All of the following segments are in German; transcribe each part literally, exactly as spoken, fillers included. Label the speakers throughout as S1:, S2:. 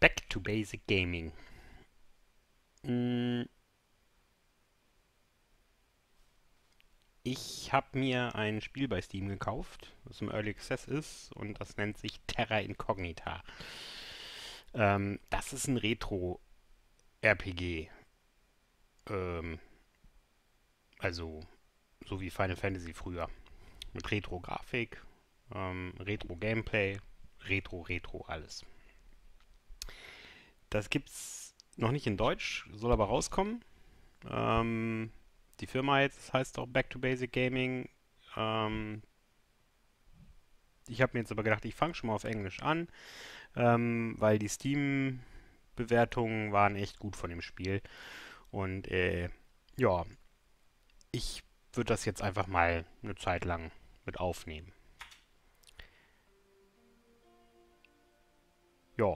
S1: Back to Basic Gaming. Mm, Ich habe mir ein Spiel bei Steam gekauft, das im Early Access ist und das nennt sich Terra Incognita. Ähm, das ist ein Retro-R P G. Ähm, also so wie Final Fantasy früher. Mit Retro-Grafik, ähm, Retro-Gameplay, Retro, Retro, alles. Das gibt's noch nicht in Deutsch, soll aber rauskommen. Ähm, die Firma jetzt heißt auch Back to Basic Gaming. Ähm, Ich habe mir jetzt aber gedacht, ich fange schon mal auf Englisch an, ähm, weil die Steam-Bewertungen waren echt gut von dem Spiel. Und äh, ja, ich würde das jetzt einfach mal eine Zeit lang mit aufnehmen. Ja,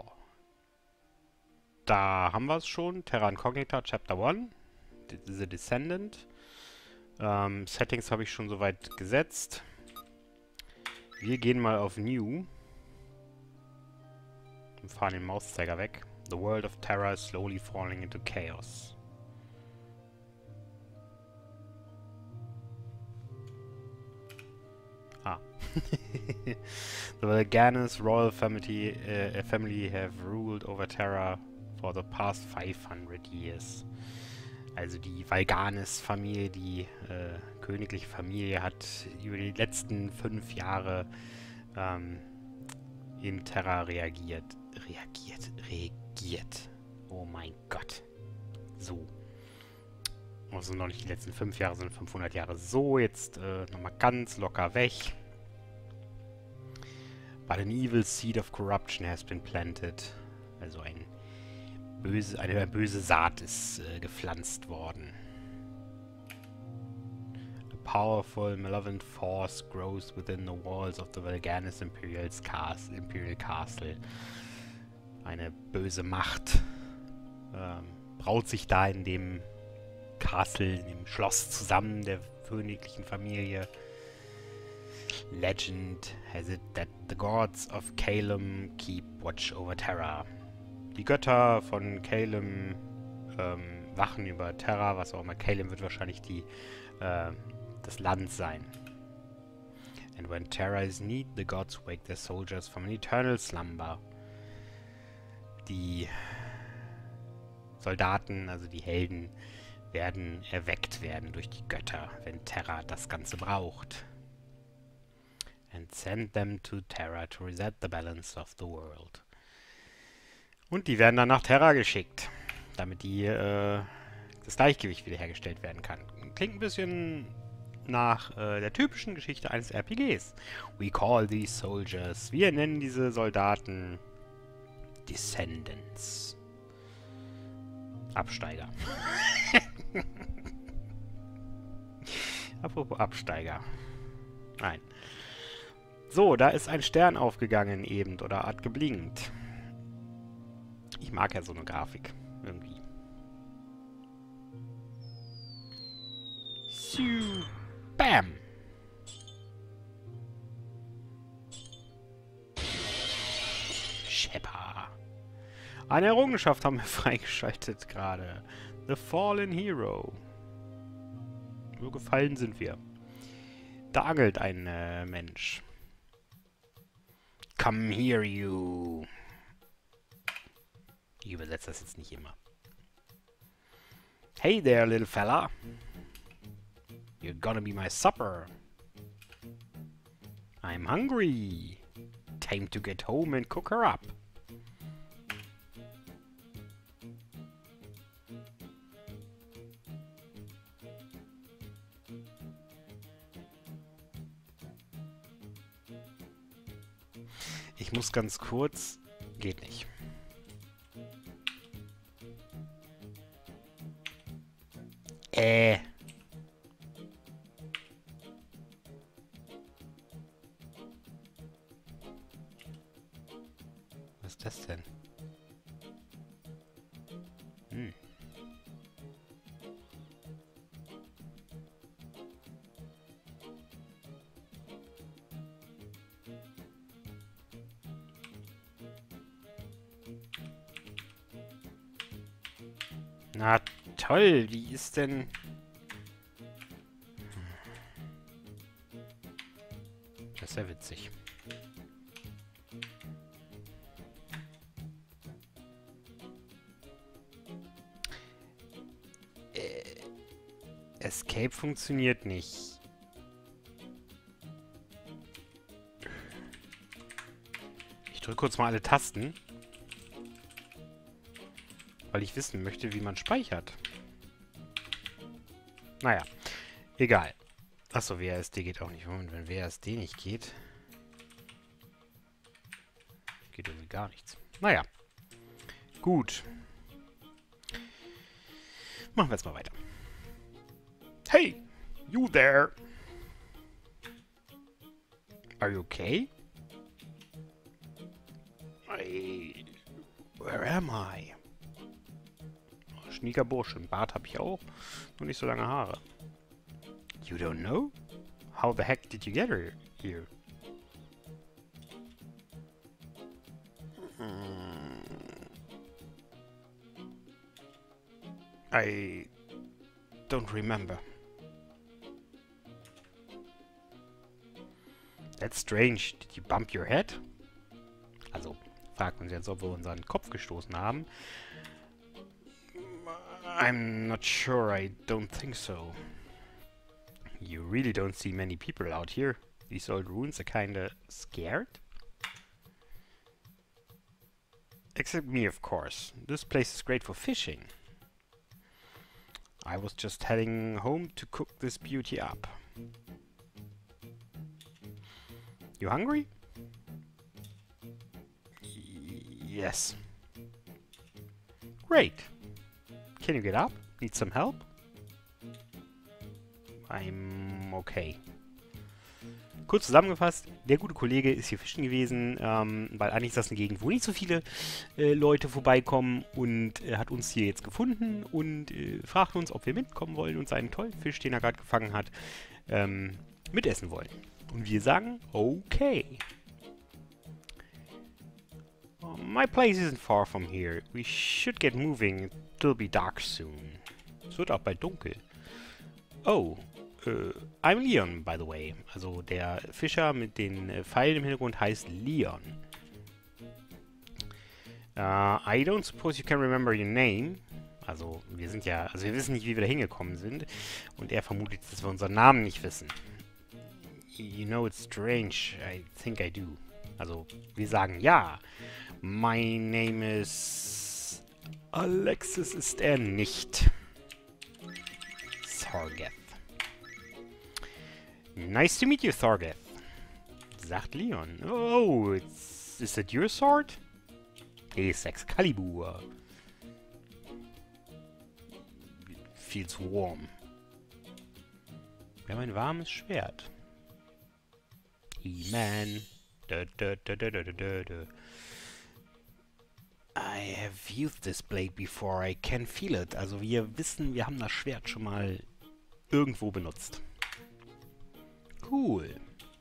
S1: da haben wir es schon. Terra Incognita Chapter eins, The Descendant. Ähm, Settings habe ich schon soweit gesetzt. Wir gehen mal auf New und fahren den Mauszeiger weg. The world of terror is slowly falling into chaos. Ah. The Valganis royal family, uh, family have ruled over Terra for the past five hundred years. Also die Valganis-Familie, die äh, königliche Familie, hat über die letzten fünf Jahre ähm, in Terra reagiert. Reagiert, regiert. Oh mein Gott. So. Also noch nicht die letzten fünf Jahre, sondern fünfhundert Jahre. So, jetzt äh, nochmal ganz locker weg. But an evil seed of corruption has been planted. Also ein böse, eine böse Saat ist äh, gepflanzt worden. A powerful, malevolent force grows within the walls of the Valganis Imperial's Cas Imperial Castle. Eine böse Macht ähm, braut sich da in dem Castle, in dem Schloss zusammen der königlichen Familie. Legend has it that the gods of Calum keep watch over Terra. Die Götter von Calum ähm, wachen über Terra, was auch immer. Calum wird wahrscheinlich die, äh, das Land sein. And when Terra is need, the gods wake their soldiers from an eternal slumber. Die Soldaten, also die Helden, werden erweckt werden durch die Götter, wenn Terra das Ganze braucht. And send them to Terra to reset the balance of the world. Und die werden dann nach Terra geschickt, damit die, äh, das Gleichgewicht wiederhergestellt werden kann. Klingt ein bisschen nach äh, der typischen Geschichte eines R P Gs. We call these soldiers. Wir nennen diese Soldaten Descendants. Absteiger. Apropos Absteiger. Nein. So, da ist ein Stern aufgegangen eben oder hat geblinkt. Ich mag ja so eine Grafik. Irgendwie. Siu. Bam. Shepard. Eine Errungenschaft haben wir freigeschaltet gerade. The Fallen Hero. So gefallen sind wir. Da angelt ein äh, Mensch. Come here, you. Ich übersetze das jetzt nicht immer. Hey there, little fella. You're gonna be my supper. I'm hungry. Time to get home and cook her up. Ich muss ganz kurz... Geht nicht. Äh. Was ist das denn? Hm. Na toll, wie ist denn... Das ist ja witzig. Äh, Escape funktioniert nicht. Ich drücke kurz mal alle Tasten. Weil ich wissen möchte, wie man speichert. Naja, egal. Achso, W A S D geht auch nicht. Moment, wenn W A S D nicht geht, geht irgendwie gar nichts. Naja, gut. Machen wir jetzt mal weiter. Hey, you there. Are you okay? I... Where am I? Oh, schnieker Bursche. Einen Bart habe ich auch. Nur nicht so lange Haare. You don't know? How the heck did you get her here? Hmm. I don't remember. That's strange. Did you bump your head? Also, fragt uns jetzt, ob wir unseren Kopf gestoßen haben. I'm not sure. I don't think so. You really don't see many people out here. These old ruins are kinda scared. Except me, of course. This place is great for fishing. I was just heading home to cook this beauty up. You hungry? Y- yes. Great. Can you get up? Need some help? I'm okay. Kurz zusammengefasst, der gute Kollege ist hier fischen gewesen, ähm, weil eigentlich ist das eine Gegend, wo nicht so viele äh, Leute vorbeikommen und er äh, hat uns hier jetzt gefunden und äh, fragt uns, ob wir mitkommen wollen und seinen tollen Fisch, den er gerade gefangen hat, ähm, mitessen wollen. Und wir sagen, okay. Oh, my place isn't far from here. We should get moving. It'll be dark soon. Es wird auch bald dunkel. Oh, Uh, I'm Leon, by the way. Also der Fischer mit den äh, Pfeilen im Hintergrund heißt Leon. Uh, I don't suppose you can remember your name. Also wir sind ja, also wir wissen nicht, wie wir da hingekommen sind. Und er vermutet, dass wir unseren Namen nicht wissen. You know, it's strange. I think I do. Also wir sagen ja. My name is... Alexis ist er nicht. Sargeth. Nice to meet you, Sargeth. Sagt Leon. Oh, it's, is that your sword? It's Excalibur. Feels warm. Wir haben ein warmes Schwert. He-Man. I have used this blade before. I can feel it. Also wir wissen, wir haben das Schwert schon mal irgendwo benutzt. Cool.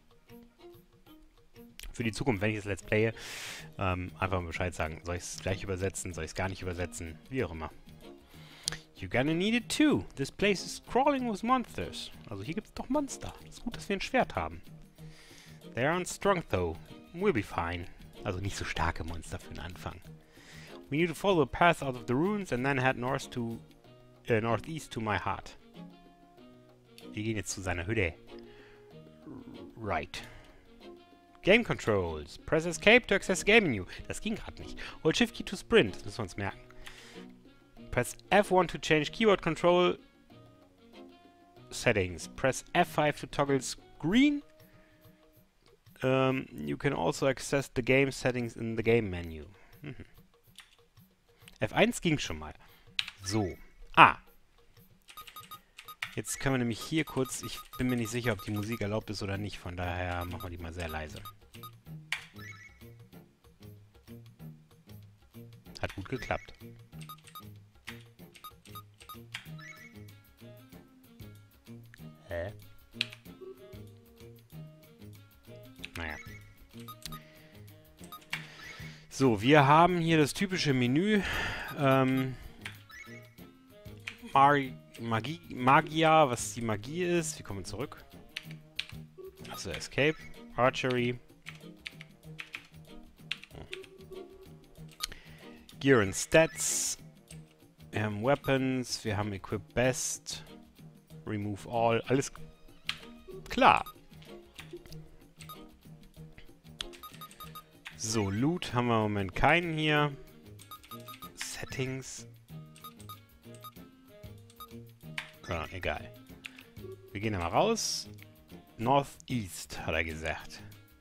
S1: Für die Zukunft, wenn ich das Let's Playe, ähm, einfach mal Bescheid sagen. Soll ich es gleich übersetzen? Soll ich es gar nicht übersetzen? Wie auch immer. You're gonna need it too. This place is crawling with monsters. Also hier gibt es doch Monster. Ist gut, dass wir ein Schwert haben. They aren't strong though. We'll be fine. Also nicht so starke Monster für den Anfang. We need to follow the path out of the ruins and then head north to, uh, northeast to my hut. Wir gehen jetzt zu seiner Hütte. Right. Game Controls. Press Escape to access the game menu. Das ging gerade nicht. Hold Shift Key to sprint. Das müssen wir uns merken. Press F one to change keyboard control settings. Press F five to toggle screen. Um, you can also access the game settings in the game menu. Mhm. F eins ging schon mal. So. Ah. Jetzt können wir nämlich hier kurz, ich bin mir nicht sicher, ob die Musik erlaubt ist oder nicht, von daher machen wir die mal sehr leise. Hat gut geklappt. Hä? Naja. So, wir haben hier das typische Menü. Ähm... Mag Magie, Magier, was die Magie ist. Wir kommen zurück. Also Escape, Archery. Gear and Stats. Wir haben Weapons, wir haben Equip Best. Remove All, alles klar. So, Loot haben wir im Moment keinen hier. Settings. Ja, egal. Wir gehen mal raus. Northeast, hat er gesagt.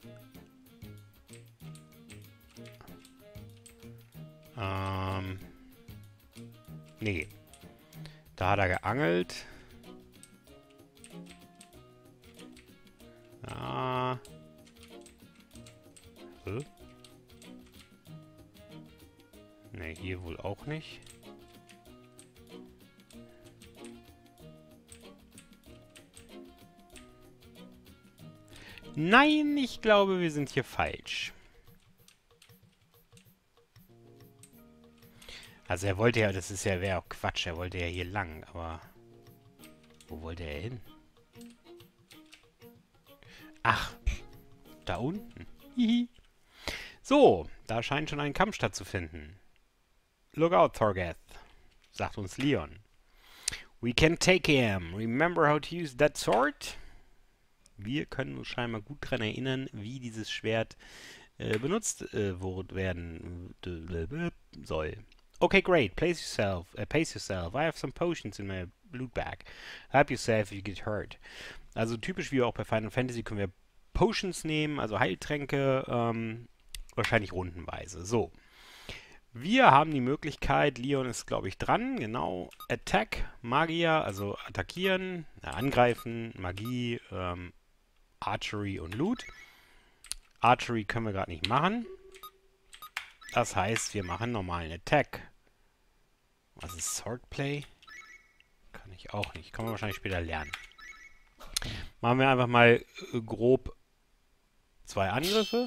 S1: Ähm. Nee. Da hat er geangelt. Ah. Hm? Ne, hier wohl auch nicht. Nein, ich glaube, wir sind hier falsch. Also er wollte ja, das ist ja, wäre auch Quatsch, er wollte ja hier lang, aber wo wollte er hin? Ach, da unten. Hihi. So, da scheint schon ein Kampf stattzufinden. Look out, Thorgeth, sagt uns Leon. We can take him. Remember how to use that sword? Wir können uns scheinbar gut daran erinnern, wie dieses Schwert äh, benutzt äh, werden äh, soll. Okay, great. Place yourself. Uh, pace yourself. I have some potions in my loot bag. Help yourself if you get hurt. Also typisch wie auch bei Final Fantasy können wir Potions nehmen, also Heiltränke, ähm, wahrscheinlich rundenweise. So. Wir haben die Möglichkeit, Leon ist glaube ich dran, genau. Attack, Magier, also attackieren, äh, angreifen, Magie, ähm, Archery und Loot. Archery können wir gerade nicht machen. Das heißt, wir machen normalen Attack. Was ist Swordplay? Kann ich auch nicht. Kann man wahrscheinlich später lernen. Machen wir einfach mal äh, grob zwei Angriffe.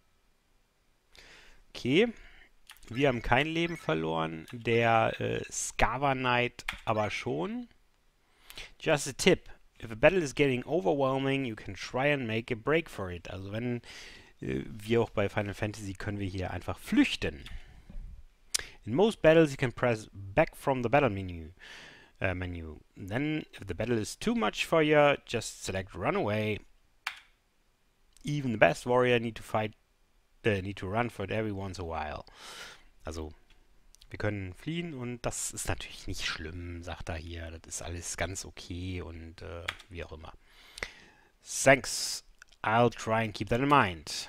S1: Okay. Wir haben kein Leben verloren. Der äh, Skava Knight aber schon. Just a tip. If a battle is getting overwhelming, you can try and make a break for it. Also wenn, äh, wie auch bei Final Fantasy, können wir hier einfach flüchten. In most battles, you can press back from the battle menu. Uh, menu. Then, if the battle is too much for you, just select run away. Even the best warrior need to fight, uh, need to run for it every once a while. Also, wir können fliehen und das ist natürlich nicht schlimm, sagt er hier. Das ist alles ganz okay und äh, wie auch immer. Thanks. I'll try and keep that in mind.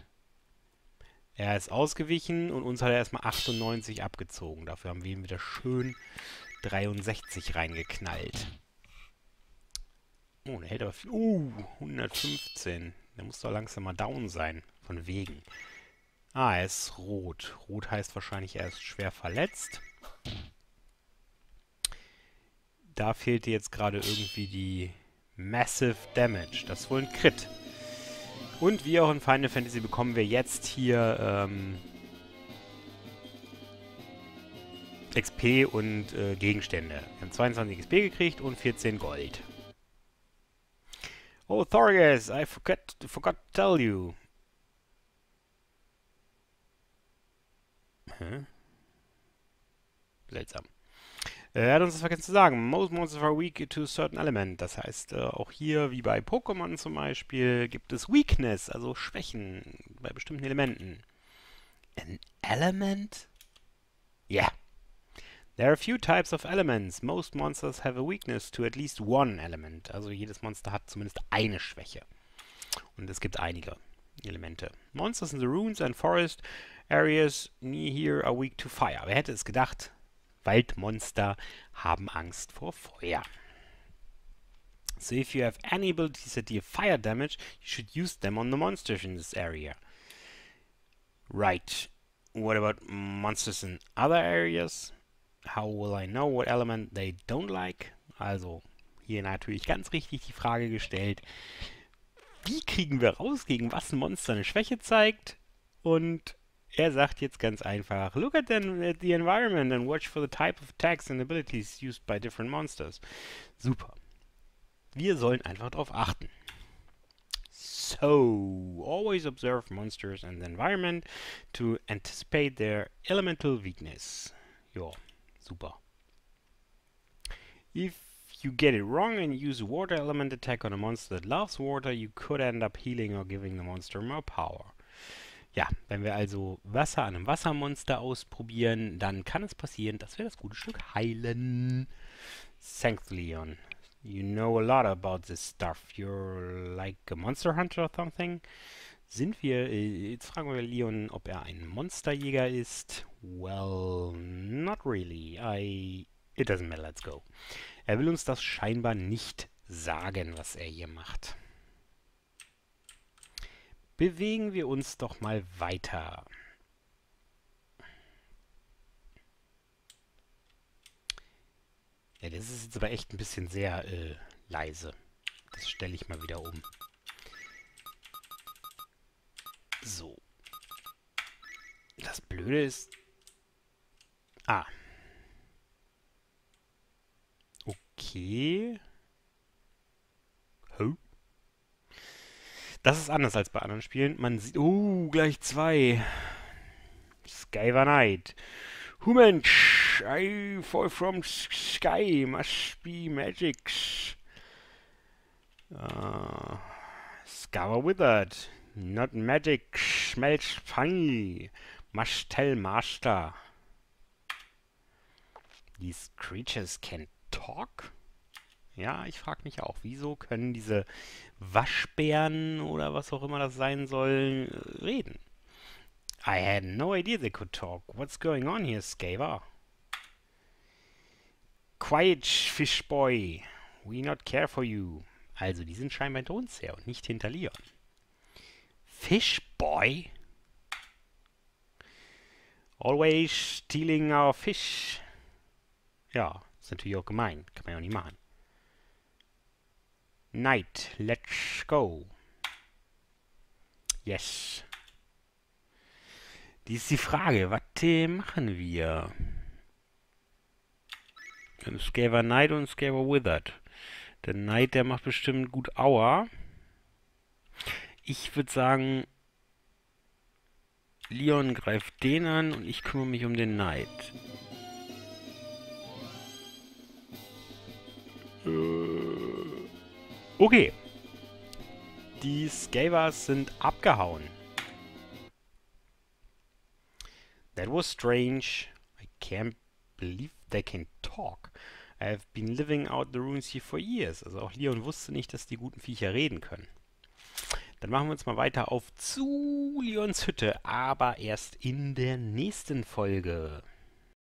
S1: Er ist ausgewichen und uns hat er erstmal achtundneunzig abgezogen. Dafür haben wir ihm wieder schön dreiundsechzig reingeknallt. Oh, der hält aber viel. Uh, hundertfünfzehn. Der muss doch langsam mal down sein. Von wegen. Ah, er ist rot. Rot heißt wahrscheinlich, er ist schwer verletzt. Da fehlte jetzt gerade irgendwie die Massive Damage. Das ist wohl ein Crit. Und wie auch in Final Fantasy bekommen wir jetzt hier ähm, X P und äh, Gegenstände. Wir haben zweiundzwanzig X P gekriegt und vierzehn Gold. Oh, Thorgeth, I forgot, forgot to tell you. Hä? Seltsam. Er hat uns das vergessen zu sagen. Most monsters are weak to a certain element. Das heißt, äh, auch hier, wie bei Pokémon zum Beispiel, gibt es Weakness, also Schwächen bei bestimmten Elementen. An element? Yeah. There are a few types of elements. Most monsters have a weakness to at least one element. Also jedes Monster hat zumindest eine Schwäche. Und es gibt einige Elemente. Monsters in the ruins and forest areas near here are weak to fire. Wer hätte es gedacht? Waldmonster haben Angst vor Feuer. So if you have any abilities that deal fire damage, you should use them on the monsters in this area. Right. What about monsters in other areas? How will I know what element they don't like? Also, hier natürlich ganz richtig die Frage gestellt, wie kriegen wir raus, gegen was ein Monster eine Schwäche zeigt? Und Er sagt jetzt ganz einfach, look at the, at the environment and watch for the type of attacks and abilities used by different monsters. Super. Wir sollen einfach darauf achten. So, always observe monsters and the environment to anticipate their elemental weakness. Ja, super. If you get it wrong and use a water element attack on a monster that loves water, you could end up healing or giving the monster more power. Ja, wenn wir also Wasser an einem Wassermonster ausprobieren, dann kann es passieren, dass wir das gute Stück heilen. Thanks, Leon. You know a lot about this stuff. You're like a monster hunter or something. Sind wir, äh, jetzt fragen wir Leon, ob er ein Monsterjäger ist. Well, not really. I, it doesn't matter, let's go. Er will uns das scheinbar nicht sagen, was er hier macht. Bewegen wir uns doch mal weiter. Ja, das ist jetzt aber echt ein bisschen sehr äh, leise. Das stelle ich mal wieder um. So. Das Blöde ist... Ah. Okay. Oh. Das ist anders als bei anderen Spielen. Man sieht... Oh, gleich zwei. Skyver Knight. Human, I fall from sky. Must be magic. Uh, Scour withered. Not magic. Smells funny. Must tell master. These creatures can talk? Ja, ich frage mich auch, wieso können diese Waschbären oder was auch immer das sein soll, reden? I had no idea they could talk. What's going on here, Scaver? Quiet, fish boy. We not care for you. Also, die sind scheinbar hinter uns her und nicht hinter Leon. Fish boy? Always stealing our fish. Ja, ist natürlich auch gemein. Kann man ja auch nicht machen. Knight, let's go. Yes. Die ist die Frage, was äh, machen wir? Ein Scaver Knight und ein Scaver Withered. Der Knight, der macht bestimmt gut Aua. Ich würde sagen, Leon greift den an und ich kümmere mich um den Knight. Äh, okay. Die Scavers sind abgehauen. That was strange. I can't believe they can talk. I have been living out the ruins here for years. Also auch Leon wusste nicht, dass die guten Viecher reden können. Dann machen wir uns mal weiter auf zu Leons Hütte, aber erst in der nächsten Folge.